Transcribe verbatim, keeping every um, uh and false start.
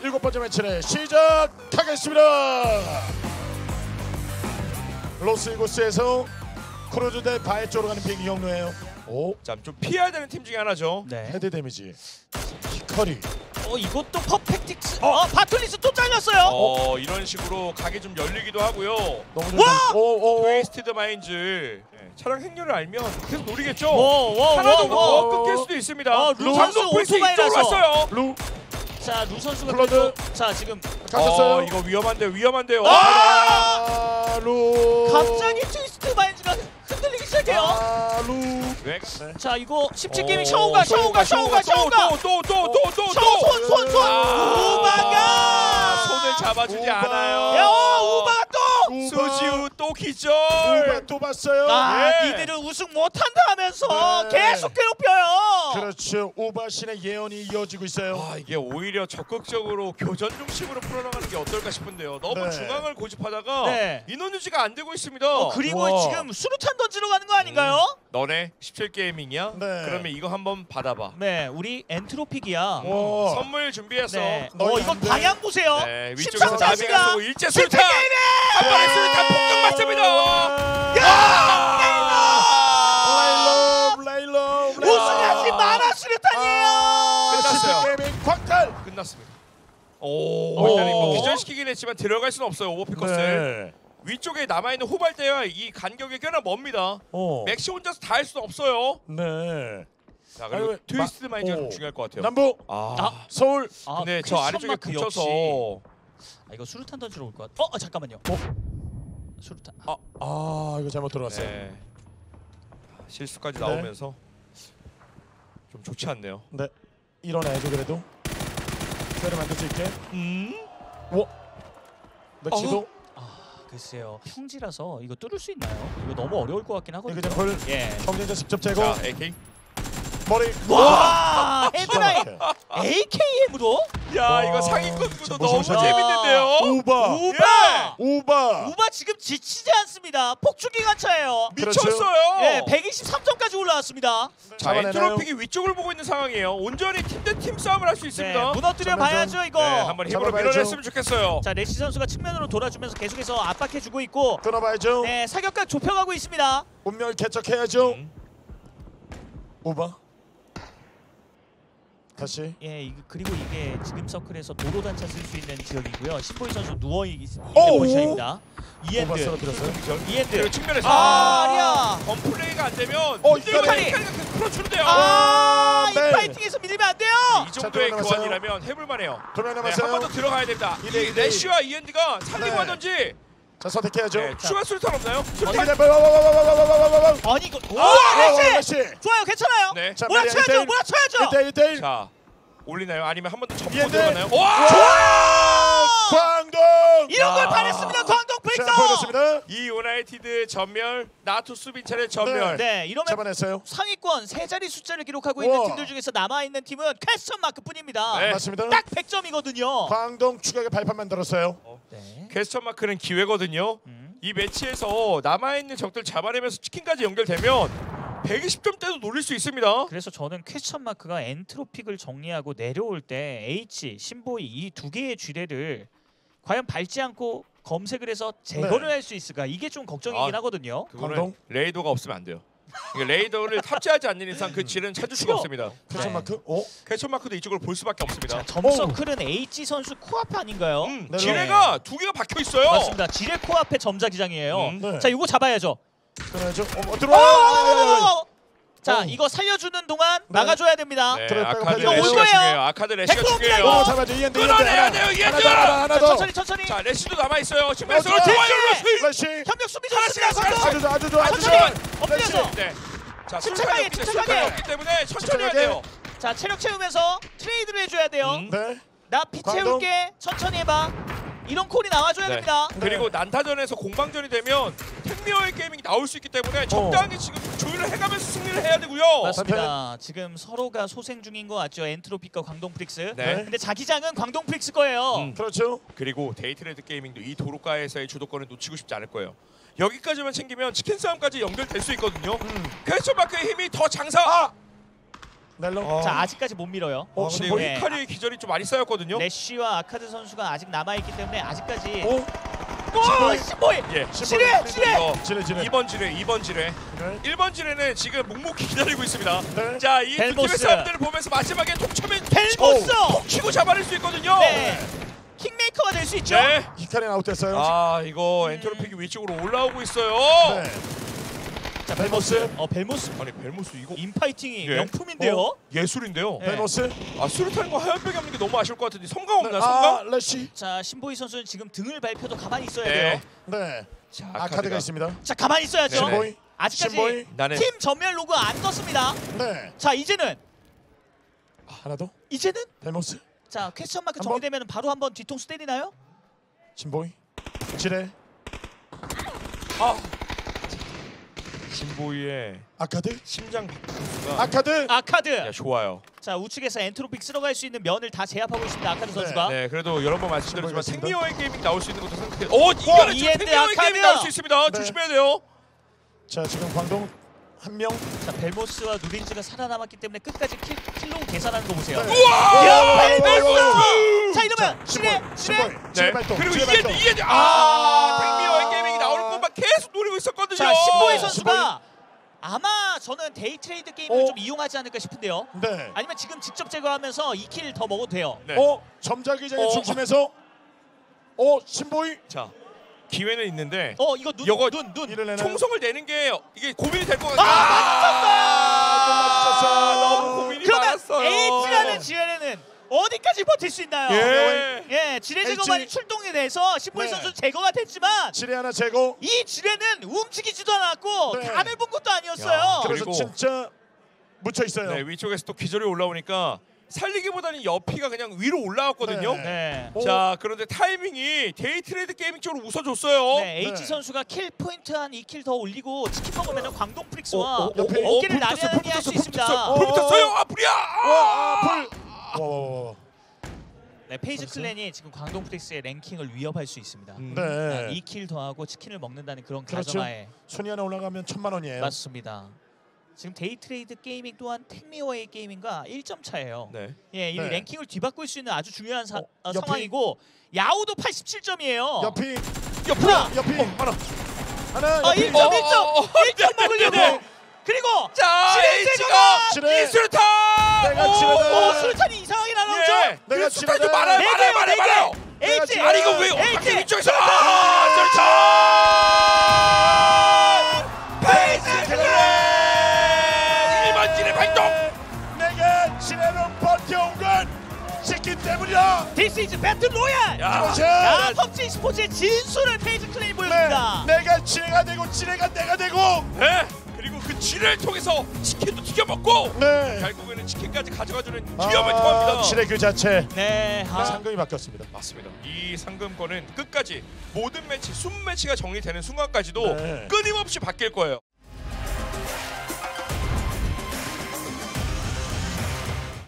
일곱 번째 매치를 시작하겠습니다. 로스이고스에서 크루즈 대 바에 쪽으로 가는 비행기 경로예요. 오, 자, 좀 피해야 되는 팀 중에 하나죠. 네. 헤드 데미지. 히커리. 어 이것도 퍼펙틱스. 어, 바툴리스 또 잘렸어요. 어, 이런 식으로 각이 좀 열리기도 하고요. 너무 와! 좀. 오, 오, 오. 트위스티드 마인즈. 네, 차량 행렬을 알면 계속 노리겠죠. 오, 오, 하나 오, 정도 오. 더 끊길 수도 있습니다. 어, 루 선수 장동 프린스 오토바이라서. 이쪽으로 왔어요. 루 자, 루 선수가 블러드. 그래도 자 지금 갔었어요. 어, 이거 위험한데 위험한데요. 아, 루. 갑자기 트위스트 마인즈가 흔들리기 시작해요. 아, 루. 네. 자, 이거 십칠 게이밍 어, 샤오가 샤오가 샤오가 샤오가 또또또또또또 샤오 손손손 아, 우바가 손을 잡아주지 우바. 않아요. 야, 우바가 또 수지우 또 기절. 우바 또 봤어요. 아, 예. 니들은 우승 못한다 하면서 네. 계속 괴롭혀요. 그렇죠. 우바신의 예언이 이어지고 있어요. 아, 이게 오히려 적극적으로 교전 중심으로 풀어나가는 게 어떨까 싶은데요. 너무 네. 중앙을 고집하다가 네. 인원 유지가 안 되고 있습니다. 어, 그리고 우와. 지금 수류탄 던지러 가는 거 아닌가요? 너네 십칠 게이밍이야? 네. 그러면 이거 한번 받아봐. 네, 우리 엔트로픽이야. 오. 선물 준비했어. 네. 너희 어, 이거 안 돼. 방향 보세요. 네, 위쪽에서 십삼 나비가 자수가 쏘고 일제 수류탄! 한 번에 수류탄 폭격 맞습니다! 라일러, 라일러, 우승하지 마라 수류탄이에요. 끝났어요. 게이밍 광탈. 끝났습니다. 오, 오. 일단은 뭐 기절시키긴 했지만 들어갈 수는 없어요. 오버피커스. 네. 위쪽에 남아있는 후발대와 이 간격이 꽤나 멉니다. 어. 맥시 혼자서 다 할 수는 없어요. 네. 자, 그리고 아유, 트위스트 마- 마인드가 오. 좀 중요할 것 같아요. 남부, 아, 아. 서울. 아, 근데 저 퀘스천 아래쪽에 마크 붙여서 역시. 아, 이거 수류탄 던지러 올 것 같아. 어, 아, 잠깐만요. 어? 수류탄. 아, 아 이거 잘못 들어갔어요. 네. 실수까지 네. 나오면서 좀 좋지 않네요. 네. 일어나야죠 그래도. 때를 만들 수 있게. 음? 와. 맥시도. 글쎄요. 평지라서 이거 뚫을 수 있나요? 이거 너무 어려울 것 같긴 하거든요. 이거 좀 벌. 예. 경쟁자 직접 제거. 자, 에이케이. 머리. 와, 헤드라인 이렇게. 에이케이엠으로 야, 와, 이거 상위권 구도 진짜 너무 무서운 재밌는데요. 우바. 우바. 우바. 우바 지금 지치지 않습니다. 폭주 기관차예요. 그렇죠. 미쳤어요. 예, 백이십삼 점까지 올라왔습니다. 자, 잡아내나요? 엔트로픽이 위쪽을 보고 있는 상황이에요. 온전히 팀 대 팀 싸움을 할 수 네, 있습니다. 무너뜨려 봐야죠 이거. 네, 한번 힘으로 잡아봐야죠. 밀어냈으면 좋겠어요. 자, 레시 선수가 측면으로 돌아주면서 계속해서 압박해주고 있고, 끊어봐야죠. 네, 사격각 좁혀가고 있습니다. 운명을 개척해야죠. 음. 우바. 다시. 예, 이- 그리고 이게 지금 서클에서 도로 단차 쓸 수 있는 지역이고요. 신보이 선수 누워 있- 있는 오! 포지션입니다. 우바 이엔드, 쓰러뜨렸어요. 이엔드. 그리고 측면에서 아, 아리아. 건플레이가 안 되면 어, 이카리 이카리. 풀어주는데요. 아, 네. 이 파이팅에서 밀리면 안 돼요. 이 정도의 자, 들어가면서요. 교환이라면 해볼만해요. 두명 네, 남았어요. 한 번 더 들어가야 됩니다. 이 대 이 이 대 이. 레쉬와 이엔드가 살리고 네. 하던지. 자 선택해야죠. 네, 추가 수류탄 없나요? 어디 수류탄. 돼? 와와와와와와와와와. 아니 이거, 오, 와, 레시. 좋아요, 괜찮아요. 네. 자, 몰아쳐야죠, 일 몰아쳐야죠. 대 일 대 일. 자, 올리나요? 아니면 한 번 더 접고 이엔드. 들어가나요? 와! 와! 광동. 이런 걸 야. 바랬습니다, 광동 브릭스. 자, 보여줬습니다. 이 유나이티드 전멸, 나투 수빈찬의 전멸. 네, 이러면 잡아냈어요. 상위권 세 자리 숫자를 기록하고 우와. 있는 팀들 중에서 남아 있는 팀은 퀘스천 마크뿐입니다. 네. 맞습니다. 딱 백 점이거든요. 광동 추격의 발판 만들었어요. 네. 퀘스천 마크는 기회거든요. 음. 이 매치에서 남아있는 적들 잡아내면서 치킨까지 연결되면 백이십 점대도 노릴 수 있습니다. 그래서 저는 퀘스천 마크가 엔트로픽을 정리하고 내려올 때 H, 신보이 이 두 개의 쥐레를 과연 밟지 않고 검색을 해서 제거를 네. 할 수 있을까? 이게 좀 걱정이긴 아. 하거든요. 그거는 광동? 레이더가 없으면 안 돼요. 이게 레이더를 탑재하지 않는 이상 그 질은 찾을 수가 그쵸? 없습니다. 퀘스천 네. 마크. 오. 퀘스천 마크도 이쪽을 볼 수밖에 없습니다. 점서클은 H 선수 코앞 아닌가요? 음, 네. 지뢰가 두 개가 박혀 있어요. 맞습니다. 지뢰 코앞에 점자기장이에요. 음, 네. 자, 이거 잡아야죠. 끊어야죠. 어, 어! 들어와. 자, 어. 이거 살려주는 동안 네. 막아줘야 됩니다. 네, 들어가요, 아카드 이거 올 레시가 거예요. 중요해요. 아카드 레시가 백 퍼센트 중요해요. 어, 잡아야죠. 이엔드. 끊어내야 돼요, 이엔드! 하나 더, 하나, 하나 자, 더. 천천히 천천히. 자, 레시도 남아 있어요. 신발 어, 서로 좋아. 좋아요, 레시. 플래시. 협력 수비 하나씩, 좋습니다. 하나씩, 광동. 아주 아주 좋아. 아주 천천히. 좋아. 엎드려서. 네. 자, 침착하게, 수류탄이 없기 침착하게. 때문에 없기 때문에 천천히 해야 침착하게. 돼요. 자, 체력 채우면서 트레이드를 해줘야 돼요. 음. 네. 나 피 광동. 채울게. 천천히 해봐. 이런 콜이 나와줘야 네. 됩니다. 그리고 난타전에서 공방전이 되면 택미어의 게이밍이 나올 수 있기 때문에 적당히 지금 조율을 해가면서 승리를 해야 되고요. 맞습니다. 지금 서로가 소생 중인 것 같죠. 엔트로픽과 광동 프릭스. 네. 근데 자기장은 광동 프릭스 거예요. 음. 그렇죠. 그리고 데이트레드 게이밍도 이 도로가에서의 주도권을 놓치고 싶지 않을 거예요. 여기까지만 챙기면 치킨 싸움까지 연결될 수 있거든요. 음. 퀘스천 마크의 힘이 더 장사. 아! 넬로. 어. 자 아직까지 못 밀어요. 어, 아, 근데 신보이. 이거 히카리의 기절이 좀 많이 쌓였거든요. 래쉬와 아카드 선수가 아직 남아있기 때문에 아직까지 오. 오! 신보이! 예. 지뢰! 지뢰! 이거 지뢰 지뢰. 이 번 지뢰, 이 번 지뢰. 네. 일 번 지뢰는 지금 묵묵히 기다리고 있습니다. 네. 자, 이 두 팀의 벨모스. 싸움들을 보면서 마지막에 톡쳐면 벨모스! 톡 치고 잡아낼 수 있거든요. 네. 킹메이커가 될 수 있죠. 네. 히카리는 아웃됐어요. 아, 이거 음. 엔트로픽이 위쪽으로 올라오고 있어요. 네. 자 벨모스. 어 벨모스 아니, 벨모스 이거 인파이팅이 예. 명품인데요. 어? 예술인데요. 네. 벨모스. 아, 수류탄과 하얀벽이 없는 게 너무 아쉬울 것 같은데 성강 없나? 아, 성강? 레시. 자 신보이 선수는 지금 등을 밟혀도 가만히 있어야 네. 돼요. 네. 자, 아카드가 있습니다. 자 가만히 있어야죠. 네네. 신보이. 아직까지 신보이. 나는 팀 전멸 로그 안 떴습니다. 네. 자 이제는 하나 더. 이제는 벨모스. 자 퀘스천 마크 한 정리되면 바로 한번 뒤통수 때리나요? 신보이. 지뢰. 아. 진보이의 아카드. 심장 박동수가 아카드. 아카드. 야, 좋아요. 자 우측에서 엔트로픽 쓸어갈 수 있는 면을 다 제압하고 있습니다. 아카드 선수가. 네, 그래도 여러 번 말씀드렸지만 신보이가 생미어의 게이밍 나올 수 있는 것도 생각해. 어, 이거는 지금 이엔드 생미어의 아카드요. 게이밍 나올 수 있습니다. 네. 조심해야 돼요. 자 지금 광동 한 명. 자 벨모스와 누린즈가 살아남았기 때문에 끝까지 킬, 킬로 계산하는 거 보세요. 네. 우와! 야, 벨모스! 벨모스! 자 이러면 지뢰 지뢰. 신보이. 지뢰 네. 발동. 그리고 지뢰 이엔드, 발동. 이엔드. 아, 생미어의 게이밍이 나올 것만 계속 노리고 있었거든요. 자 신보이 어, 선수가 아마 저는 데이 트레이드 게임을 어? 좀 이용하지 않을까 싶은데요. 네. 아니면 지금 직접 제거하면서 이 킬 더 먹어도 돼요. 네. 어 점자기장의 어. 중심에서. 어 신보이. 자, 기회는 있는데 어 이거 눈 이거 눈 눈. 이를 내는. 총성을 내는 게 이게 고민이 될 것 아, 같아요. 맞췄어요. 너무 고민이 그러면 많았어요. H라는 지뢰는 어디까지 버틸 수 있나요? 예. 예, 지뢰 제거만이 H. 출동이 돼서 신보이 네. 선수 제거가 됐지만 지뢰 하나 제거. 이 지뢰는 움직이지도 않았고 네. 간을 본 것도 아니었어요. 야, 그래서 그리고- 진짜 묻혀 있어요. 네, 위쪽에서 또 기절이 올라오니까 살리기보다는 옆이가 그냥 위로 올라왔거든요. 네. 네. 오. 자, 그런데 타이밍이 데이트레이드 게이밍 쪽으로 웃어줬어요. 네, H 네. 선수가 킬 포인트 한 이 킬 더 올리고 치킨 먹으면 광동 프릭스와 어, 어, 옆에- 어, 어깨를 불 붙었어, 나란히 불 할 수 붙었어, 불 있습니다. 붙었어. 불 붙었어요. 아, 불이야. 와, 불. 와, 와, 와. 네, 페이지 선수? 클랜이 지금 광동 프릭스의 랭킹을 위협할 수 있습니다. 음. 네. 이 킬 더하고 치킨을 먹는다는 그런 그렇죠. 가정하에 순위 하나 올라가면 천만 원이에요. 맞습니다. 지금 데이트레이드 게이밍 또한 택미어웨이 게이밍과 일 점 차예요. 네. 예, 이 네. 랭킹을 뒤바꿀 수 있는 아주 중요한 사, 어, 어, 옆이- 상황이고 야우도 팔십칠 점이에요. 옆이 옆으로 옆이 어, 하나. 하나. 어, 옆이. 일 점 어, 일 점 어, 어, 일 점 먹으려고. 네. 그리고 자, 지뢰 H가 제거가 지뢰. 이술탄. 내가 오, 지뢰다. 오, 수류탄이 이상하게 날아오죠. 예. 내가 내가 수탄이 지뢰다. 많아요, 네 많아요, 개요, 많아요, 네 개. 많아요. 내가 H. 지뢰다. 아니 이거 왜 H. 갑자기 위쪽에서 아, 수류탄. 페이지 클랜 일반 지뢰 발동. 내가 지뢰로 버텨온 건 치킨 때문이야. This is Battle Royale. 야, 이것이 야, 펍지 스포츠의 진수를 페이지 클랜이 보여줍니다. 네, 내가 지뢰가 되고 지뢰가 내가 되고. 네. 그리고 그 지뢰를 통해서 치킨도 튀겨 먹고 네. 결국에는 치킨까지 가져가주는 아, 기염을 통합니다. 지뢰 그 자체. 네, 아, 상금이 바뀌었습니다. 맞습니다. 이 상금권은 끝까지 모든 매치, 숨 매치가 정리되는 순간까지도 네. 끊임없이 바뀔 거예요.